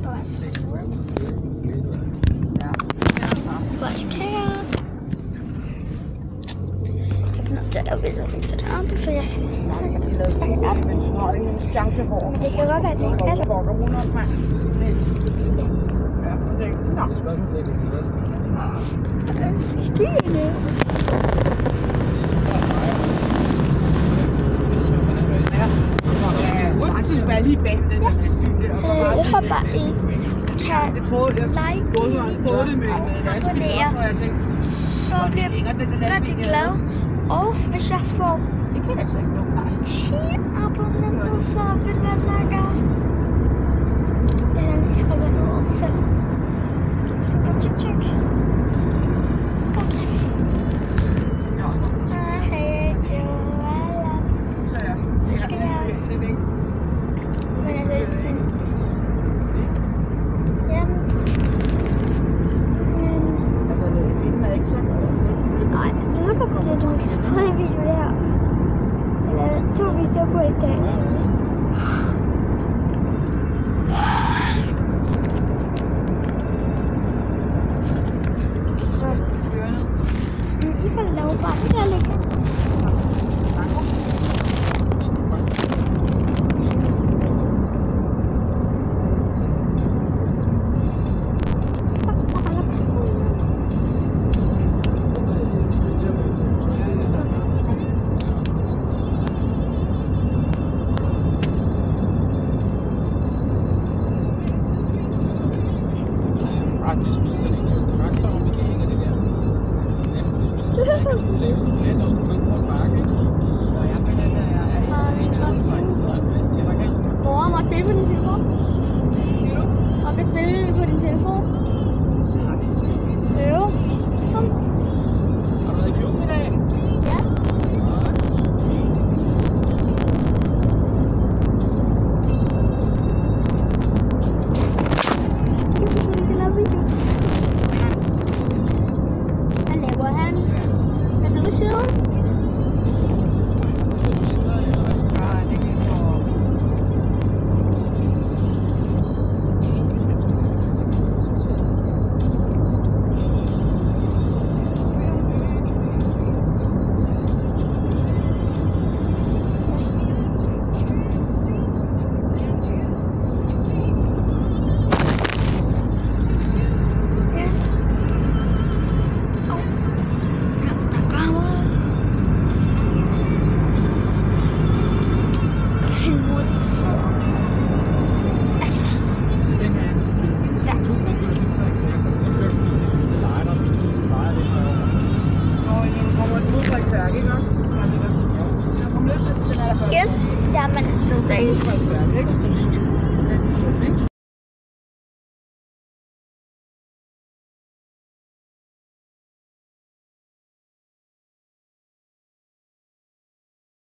Det kan godt være, at det ikke er jeg håber, I kan like og abonnere, så bliver jeg rigtig glad. Og hvis jeg får 10 abonnenter, så vil det være så godt. Eller I skal være noget om selv. Så på TikTok. Okay. Hej, Joala. Det skal jeg. Men altså, det er sådan. Jamen. Altså, det er ikke så godt. Nej, det er så godt, at du kan skrive en video der. Eller 2 videoer på en dag. Så I får lov bare til at lægge. Faktisk viser det en traktor, om det ikke er det der. Ja, hvis man skal lave, så skal det også gå på en bakke. Og jeg mener, at jeg er Mor, må jeg spille på din telefon? Og kan spille på din telefon? Jo. Kom. Har du været i klubben i dag? Ja. Hvad laver han? Er du ved siden? Yes, jamen, det ses.